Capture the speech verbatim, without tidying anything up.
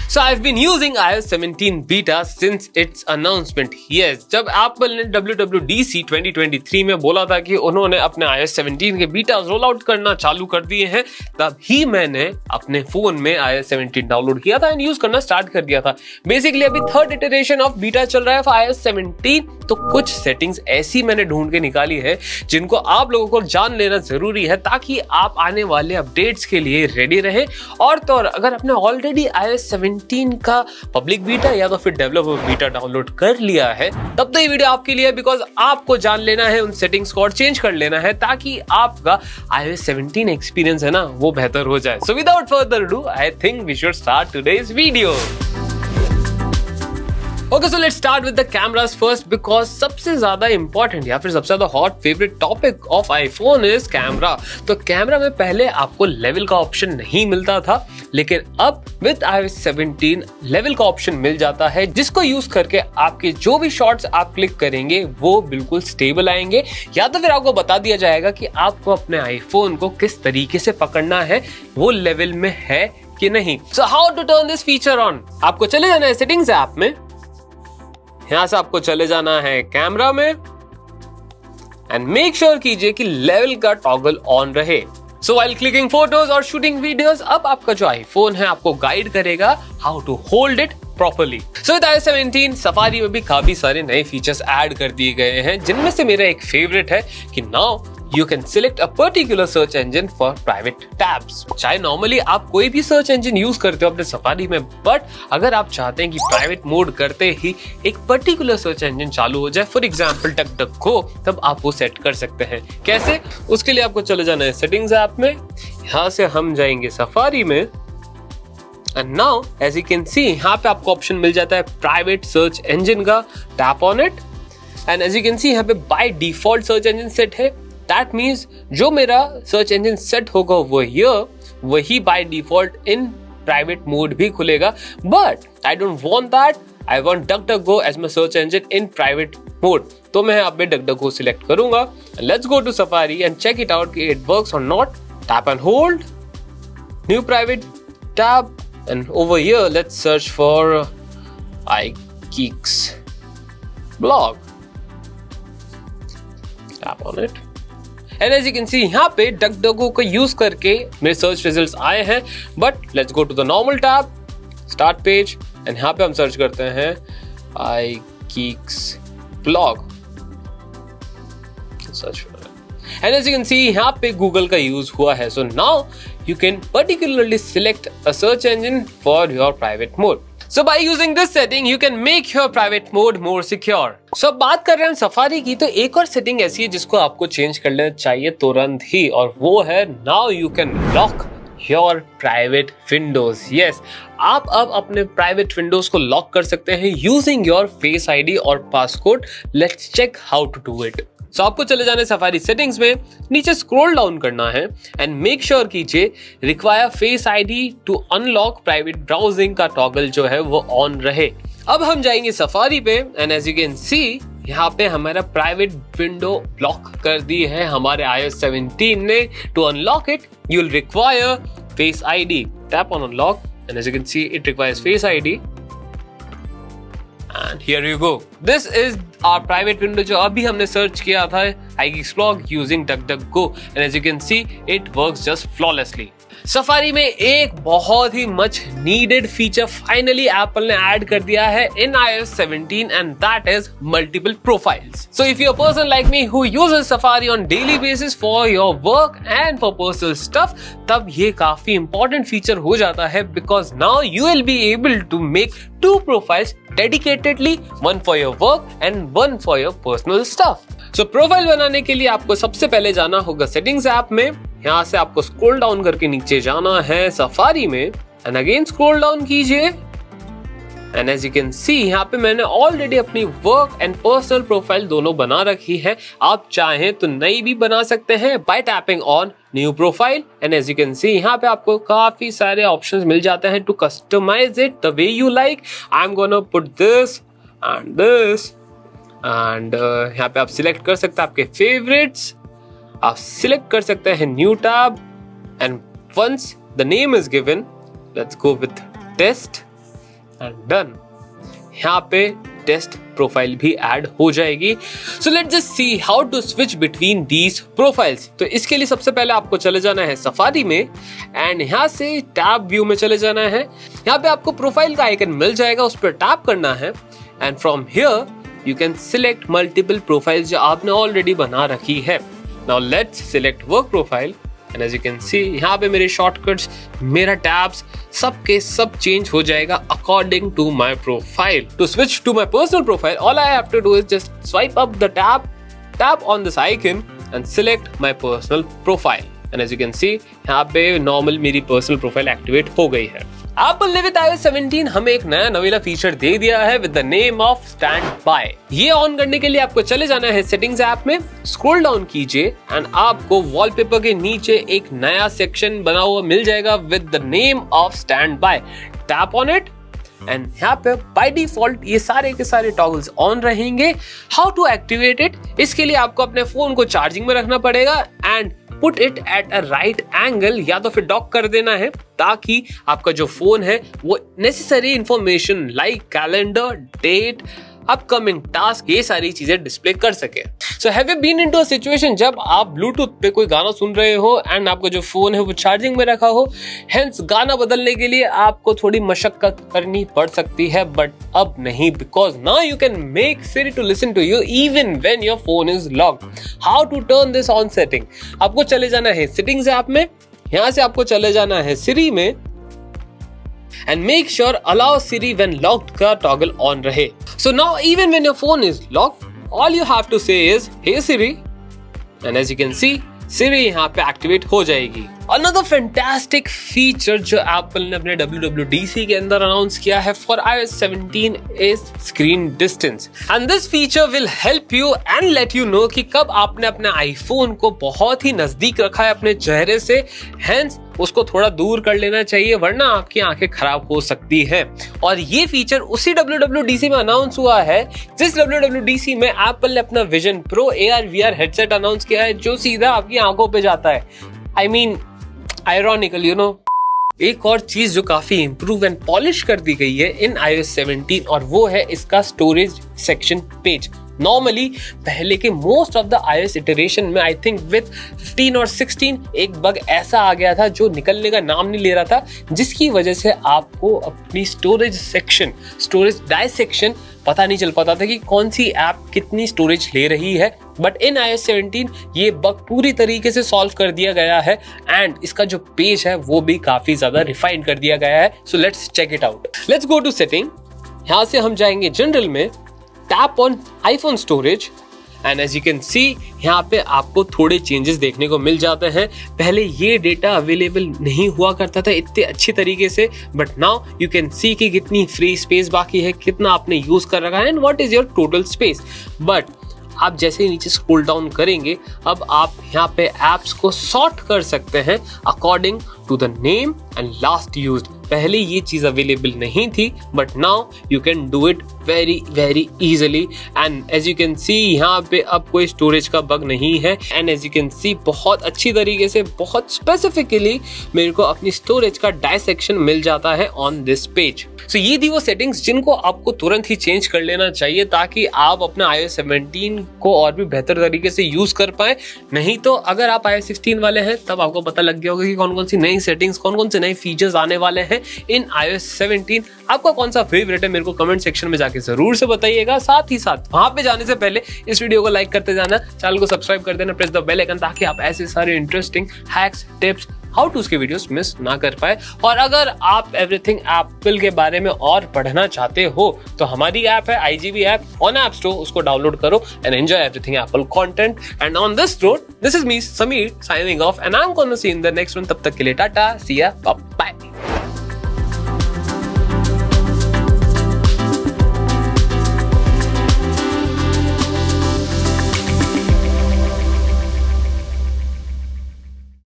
So I've been using i O S seventeen beta since its announcement. Yes, जब Apple ने W W D C twenty twenty-three में बोला था कि उन्होंने अपने i O S seventeen के बीटा रोल आउट करना चालू कर दिए हैं, तब ही मैंने अपने फोन में i O S seventeen download किया था एंड यूज करना स्टार्ट कर दिया था. बेसिकली अभी थर्ड इटरेशन ऑफ बीटा चल रहा है for i O S seventeen. तो कुछ सेटिंग्स ऐसी मैंने ढूंढ के निकाली है जिनको आप लोगों को जान लेना जरूरी है ताकि आप आने वाले अपडेट्स के लिए रेडी रहे. और तो और अगर आपने already i O S seventeen का पब्लिक बीटा या तो फिर डेवलपर बीटा डाउनलोड कर लिया है, तब तो ये वीडियो आपके लिए है, बिकॉज आपको जान लेना है उन सेटिंग्स को और चेंज कर लेना है ताकि आपका i O S seventeen experience है ना वो बेहतर हो जाए. So without further ado I think we should start today's video. Okay, so let's start with the cameras first, because सबसे ज्यादा इंपॉर्टेंट या फिर सबसे ज्यादा hot favourite topic of iPhone is camera. तो कैमरा में पहले आपको लेवल का ऑप्शन नहीं मिलता था, लेकिन अब with i O S seventeen level का ऑप्शन मिल जाता है, जिसको यूज करके आपके जो भी शॉट्स आप क्लिक करेंगे वो बिल्कुल स्टेबल आएंगे. या तो फिर आपको बता दिया जाएगा कि आपको अपने आईफोन को किस तरीके से पकड़ना है, वो लेवल में है कि नहीं. So how to turn this feature on? आपको चले जाना है सेटिंग्स ऐप में. यहां से आपको चले जाना है कैमरा में एंड मेक श्योर कीजिए कि लेवल का टॉगल ऑन रहे. सो व्हाइल क्लिकिंग फोटोज और शूटिंग वीडियोस, अब आपका जो आईफोन है आपको गाइड करेगा how to hold it properly. So with i O S seventeen Safari में भी काफी सारे नए फीचर्स ऐड कर दिए गए हैं, जिनमें से मेरा एक फेवरेट है कि now you can select a particular search engine for private tabs. चाहे नॉर्मली आप कोई भी सर्च इंजन यूज करते हो अपने सफारी में, बट अगर आप चाहते हैं कि प्राइवेट मोड करते ही एक पर्टिकुलर सर्च इंजन चालू हो जाए, फॉर एग्जांपल डकडकगो, तब आप वो सेट कर सकते हैं. कैसे? उसके लिए आपको चले जाना है सेटिंग्स ऐप में. यहाँ से हम जाएंगे सफारी में and now as you can see यहाँ पे आपको ऑप्शन मिल जाता है प्राइवेट सर्च इंजन का. Tap on it and as you can see यहाँ पे by default search engine set है. That means जो मेरा सर्च इंजन सेट होगा वो ये वही by default in private mode भी खुलेगा. But I don't want that. I want DuckDuckGo as my search engine in private mode. तो मैं यहाँ पे डकडकगो सिलेक्ट करूंगा. Let's go to Safari and check it out कि इट वर्क्स और not. Tap and hold, new private tab and over here let's search for iGeeks blog. Tap on it. And as you can see यहाँ पे DuckDuckGo को use करके मेरे search results आए हैं. But let's go to the normal tab, start page, and यहाँ पे हम सर्च करते हैं iGeeks blog. Search and as you can see यहाँ पे गूगल का यूज हुआ है. So now you can particularly select a search engine for your private mode. So by using this setting, you can make your private mode more secure. So अब बात कर रहे हैं सफारी की, तो एक और सेटिंग ऐसी है जिसको आपको चेंज कर लेना चाहिए तुरंत ही, और वो है now you can lock your private windows. Yes, आप अब अपने private windows को लॉक कर सकते हैं using your face I D और passcode. Let's check how to do it. So so, आपको चले जाने सफारी सेटिंग्स में, नीचे स्क्रॉल डाउन करना है एंड मेक श्योर कीजिए require Face ID to unlock private browsing का टॉगल जो है वो ऑन रहे. अब हम जाएंगे सफारी पे and as you can see यहाँ पे हमारा प्राइवेट विंडो ब्लॉक कर दी है हमारे i O S seventeen ने. To unlock it you will require Face ID. Tap on unlock and as you can see it requires Face ID. And here you go. This is our private window जो अभी हमने search किया था iGeeks blog using DuckDuckGo, and as you can see it works just flawlessly. Safari में एक बहुत ही much needed feature finally Apple ने ऐड कर दिया है in i O S seventeen, and that is multiple profiles. So if you're a person like me who uses Safari on daily basis for your work and for personal stuff, तब ये काफी important feature हो जाता है, because now you will be able to make two profiles dedicatedly, one for your work and one for your personal stuff. So profile बनाने के लिए आपको सबसे पहले जाना होगा सेटिंग्स ऐप में. यहाँ से आपको स्क्रॉल डाउन करके नीचे जाना है सफारी में एंड अगेन स्क्रॉल डाउन कीजिए and as you can see यहाँ पे मैंने ऑलरेडी अपनी वर्क एंड पर्सनल प्रोफाइल दोनों बना रखी है. आप चाहें तो नई भी बना सकते हैं by tapping on new profile. And as you can see यहाँ पे आपको काफी सारे ऑप्शंस मिल जाते हैं to customise it the way you like. I am gonna put this and this and यहाँ पे आप सिलेक्ट कर सकते हैं आपके फेवरेट्स. आप सिलेक्ट कर सकते हैं new tab and once the name is given, let's go with test and done. यहाँ पे टेस्ट प्रोफाइल भी ऐड हो जाएगी। So let's just see how to switch between these profiles. तो इसके लिए सबसे पहले आपको चले जाना है सफारी में एंड यहाँ से टैब व्यू में चले जाना है। यहाँ पे आपको प्रोफाइल का आइकन मिल जाएगा, उस पर टैप करना है and from here you can select multiple profiles जो आपने ऑलरेडी बना रखी है। Now let's select work profile and as you can see यहाँ पे मेरे शॉर्टकट्स, मेरा टैब्स सब के सब चेंज हो जाएगा according to my profile. To switch to my personal profile all I have to do is just swipe up the tab, tap on this icon and select my personal profile and as you can see यहाँ पे normal मेरी personal profile activate हो गई है। Apple ने with i O S seventeen हमें एक नया नवीला फीचर दे दिया है with the name of standby. ये ऑन करने के लिए आपको चले जाना है सेटिंग्स ऐप में, स्क्रॉल डाउन कीजिए एंड आपको वॉलपेपर के नीचे एक नया सेक्शन बना हुआ मिल जाएगा with the name of standby. Tap on it and यहाँ पे बाय डिफॉल्ट ये सारे के सारे टॉगल्स ऑन रहेंगे। हाउ टू एक्टिवेट इट, इसके लिए आपको अपने फोन को चार्जिंग में रखना पड़ेगा and put it at a right angle, या तो फिर डॉक कर देना है ताकि आपका जो फोन है वो necessary information like calendar, date, upcoming task, ये सारी चीजें डिस्प्ले कर सके। So have you been into a situation जब आप ब्लूटूथ पे कोई गाना सुन रहे हो एंड आपका जो फोन है वो चार्जिंग में रखा हो, हेंस गाना बदलने के लिए आपको थोड़ी मशक्कत करनी पड़ सकती है, बट अब नहीं, because now you can make Siri to listen to you even when your phone is locked. How to turn this on setting? आपको चले जाना है सेटिंग्स ऐप में, यहां से आपको चले जाना है Siri में and make sure allow Siri when locked का toggle on रहे। So now even when your phone is locked, all you have to say is hey Siri and as you can see Siri यहाँ पे activate हो जाएगी। Another fantastic feature जो Apple ने अपने W W D C के अंदर announce किया है for i O S seventeen is screen distance and this feature will help you and let you know कि कब आपने अपने आईफोन को बहुत ही नजदीक रखा है अपने चेहरे से, hence उसको थोड़ा दूर कर लेना चाहिए वरना आपकी आंखें खराब हो सकती हैं। और ये फीचर उसी W W D C में अनाउंस हुआ है जिस W W D C में Apple ने अपना Vision Pro A R V R headset announce किया है जो सीधा आपकी आंखों पे जाता है। I mean, ironically, you know, एक और चीज जो काफी इंप्रूव एंड पॉलिश कर दी गई है in i O S seventeen और वो है इसका स्टोरेज सेक्शन पेज। नॉर्मली पहले के most of the iOS iteration में आई थिंक विद फिफ्टीन और सिक्सटीन एक बग ऐसा आ गया था जो निकलने का नाम नहीं ले रहा था, जिसकी वजह से आपको अपनी स्टोरेज सेक्शन, स्टोरेज डायसेक्शन पता नहीं चल पाता था कि कौन सी ऐप कितनी स्टोरेज ले रही है। But in i O S seventeen ये बग पूरी तरीके से सॉल्व कर दिया गया है एंड इसका जो पेज है वो भी काफी ज्यादा रिफाइन कर दिया गया है। So let's check it out. Let's go to setting, यहाँ से हम जाएंगे जनरल में, tap on iPhone storage and as you can see यहाँ पे आपको थोड़े चेंजेस देखने को मिल जाते हैं। पहले ये डेटा अवेलेबल नहीं हुआ करता था इतने अच्छी तरीके से, but now you can see कि कितनी फ्री स्पेस बाकी है, कितना आपने यूज कर रखा है and what is your total space. But आप जैसे ही नीचे स्क्रॉल डाउन करेंगे अब आप यहाँ पे एप्स को सॉर्ट कर सकते हैं according to the name and last used. पहले ये चीज अवेलेबल नहीं थी but now you can do it very very easily and as you can see यहाँ पे अब कोई स्टोरेज का बग नहीं है and as you can see बहुत अच्छी तरीके से, बहुत स्पेसिफिकली मेरे को अपनी स्टोरेज का डायसेक्शन मिल जाता है ऑन दिस पेज। सो ये थी वो सेटिंग्स जिनको आपको तुरंत ही चेंज कर लेना चाहिए ताकि आप अपना i O S सेवनटीन को और भी बेहतर तरीके से यूज कर पाए। नहीं तो अगर आप i O S सिक्सटीन वाले हैं तब आपको पता लग गया होगा कि कौन कौन सी नई सेटिंग्स, कौन कौन से नए फीचर्स आने वाले हैं in i O S seventeen. आपका कौन सा फेवरेट है मेरे को कमेंट सेक्शन में जाके जरूर से बताइएगा। साथ ही साथ वहां पे जाने से पहले इस वीडियो को लाइक करते जाना, चैनल को सब्सक्राइब कर देना, प्रेस द बेल आइकन ताकि आप ऐसे सारे interesting hacks, tips, how to के वीडियोस मिस ना कर पाए। और अगर आप एवरीथिंग एप्पल के बारे में और पढ़ना चाहते हो तो हमारी ऐप है I G V app on app store, उसको डाउनलोड करो and enjoy everything Apple content. And on this note, this is me Sameer signing off and I am gonna see in the next one. तब तक के लिए टाटा, सी या, bye.